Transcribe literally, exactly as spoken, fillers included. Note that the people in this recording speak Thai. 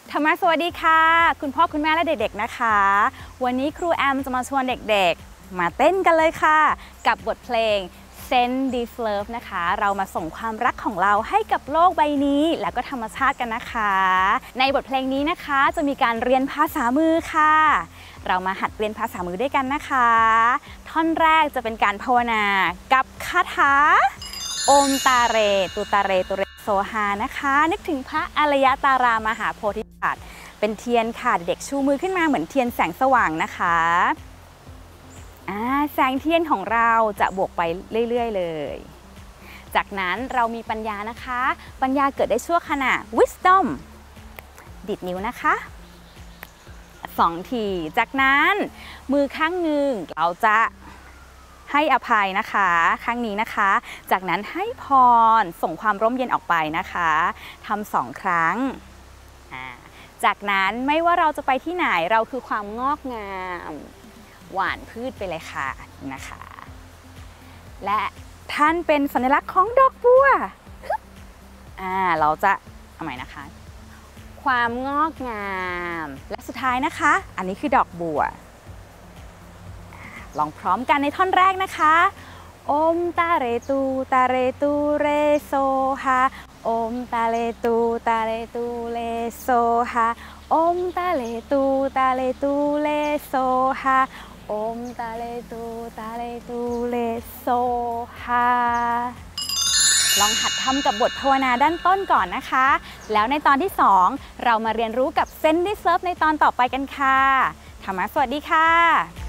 ธรรมะสวัสดีค่ะคุณพ่อคุณแม่และเด็กๆนะคะวันนี้ครูแอมจะมาชวนเด็กๆมาเต้นกันเลยค่ะกับบทเพลง Send This Love นะคะเรามาส่งความรักของเราให้กับโลกใบนี้แล้วก็ธรรมชาติกันนะคะในบทเพลงนี้นะคะจะมีการเรียนภาษามือค่ะเรามาหัดเรียนภาษามือด้วยกันนะคะท่อนแรกจะเป็นการภาวนากับคาถาโอมตาเรตุตาเรตุเรโซฮานะคะนึกถึงพระอารยตารามหาโพธิสัตว์เป็นเทียนค่ะเด็กชูมือขึ้นมาเหมือนเทียนแสงสว่างนะคะแสงเทียนของเราจะบวกไปเรื่อยๆเลยจากนั้นเรามีปัญญานะคะปัญญาเกิดได้ชั่วขณะ wisdom ดิดนิ้วนะคะสองทีจากนั้นมือข้างหนึ่งเราจะให้อภัยนะคะข้างนี้นะคะจากนั้นให้พรส่งความร่มเย็นออกไปนะคะทำสองครั้งจากนั้นไม่ว่าเราจะไปที่ไหนเราคือความงอกงามหวานพืชไปเลยค่ะนะคะและท่านเป็นสัญลักษณ์ของดอกบัวอ่าเราจะเอาใหม่นะคะความงอกงามและสุดท้ายนะคะอันนี้คือดอกบัวลองพร้อมกันในท่อนแรกนะคะโอมตาเรตูตาเรตูเรโซฮาโอมตาเลตูตาเลตูเลโซฮาโอมตาเลตูตาเลตูเลโซฮาโอมตาเลตูตาเลตูเลโซฮาลองหัดทำกับบทภาวนาด้านต้นก่อนนะคะแล้วในตอนที่สองเรามาเรียนรู้กับ Send This Love ในตอนต่อไปกันค่ะธรรมะสวัสดีค่ะ